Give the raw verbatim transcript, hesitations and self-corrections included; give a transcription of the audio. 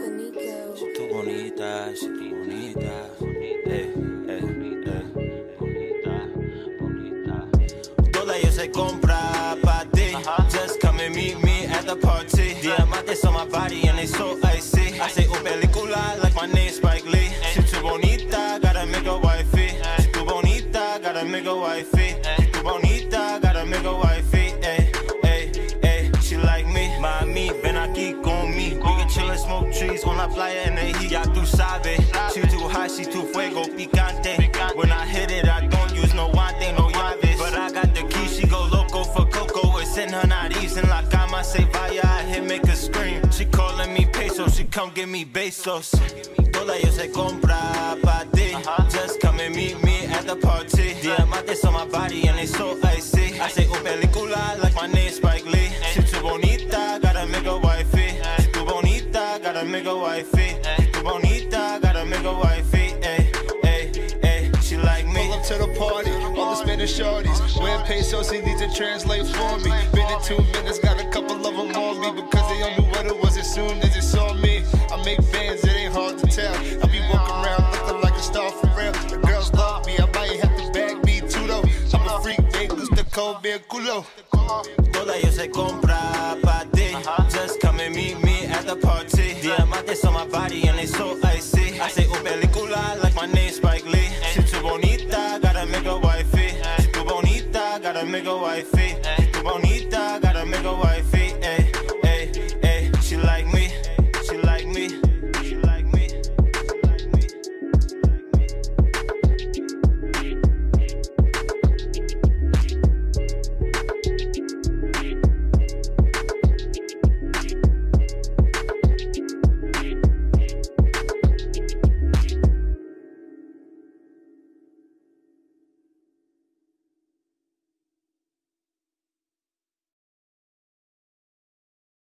Si tú bonita, si tú bonita, eh, eh, eh, bonita, bonita. Toda ella se compra pa' ti. Just come and meet me at the party. Diamantes on my body and they so icy. I say, oh, película, like my name Spike Lee. Si tú bonita, gotta make a wifey. Si tú bonita, gotta make a wifey. Si tú bonita, gotta make a wifey. Ey, ey, ey, she like me. Mami, ven aquí con mi. We can chill and smoke trees on la playa en el heat. Ya tú sabes, she too hot, she too fuego picante. When I hit it, I don't use no guante, no llaves. But I got the key, she go loco for coco. It's in her nariz, en la cama se vaya, I hit make her scream. She calling me pesos, she come give me besos. Toda ella se compra pa' ti. Just come and meet me at the party. Diamantes on my body and they so icy. I say, oh, película, like my name Spike Lee. Si tú bonita, gotta make a wifey. Si tú bonita, gotta make a wifey. Si tú bonita, gotta make a wifey. Ey, ey, ey, she like me. Pull up to the party, all the Spanish shorties. Wearing pesos, he needs to translate for me. Been in two minutes, got a couple of them on me. Because they all knew what it was as soon as they saw me. I make bands, it ain't hard to tell. I be walking around looking like a star for real. The girls love me, I might have to bag me too though. I'm a freak, they lose the cold beer culo. Toda ella se compra pa' ti. Just come and meet me at the party. Diamantes on my body and they so icy. I say, oh, película, like my name Spike Lee. Si tú bonita, gotta make a wifey. Si tú bonita, gotta make a wifey.